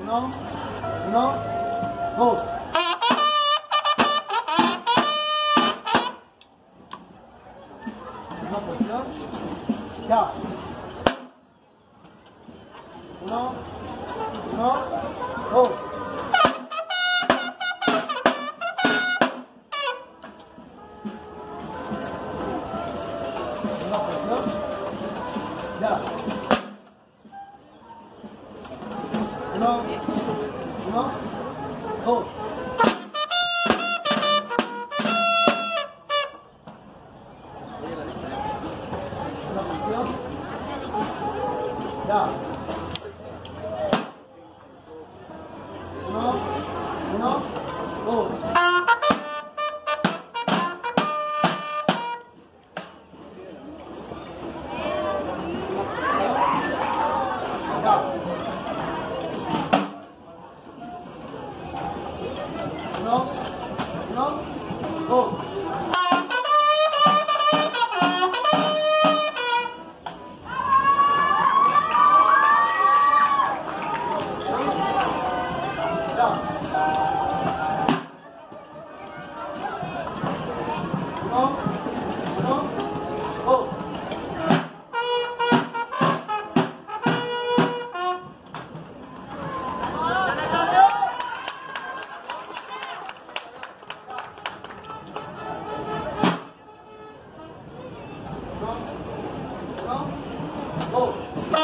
Uno, uno, dos. Una posición. Ya. Uno, uno, dos. Una posición. Ya. Uno, uno, dos. Una posición. Ya. Uno, uno, dos. Ya. Uno, uno, dos. Ya. Uno, uno, dos. Uno, dos.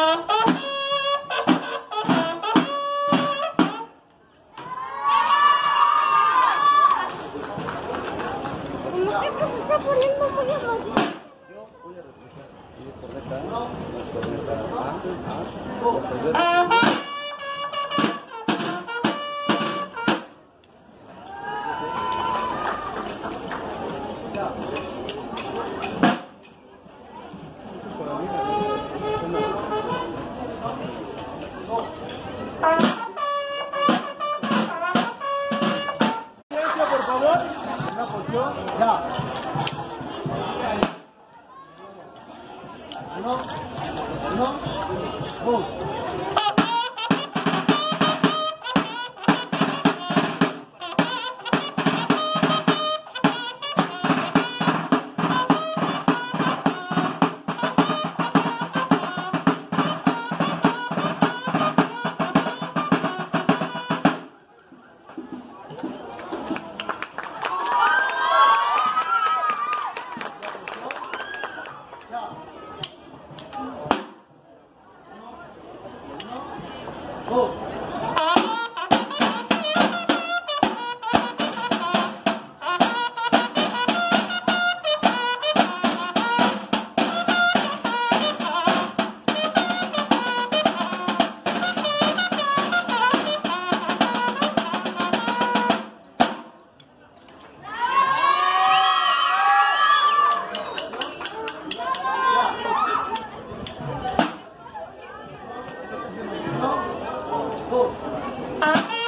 ¿Cómo que se está poniendo muy emocionado? Yo voy a reflejar. ¿Sí es correcta? Uno, No es correcta. Antes, dos. Ya. Por ahí, Dos. Silencio, por favor. Una posición. Ya. Uno, uno, dos. Ya. Dos. Uno, dos.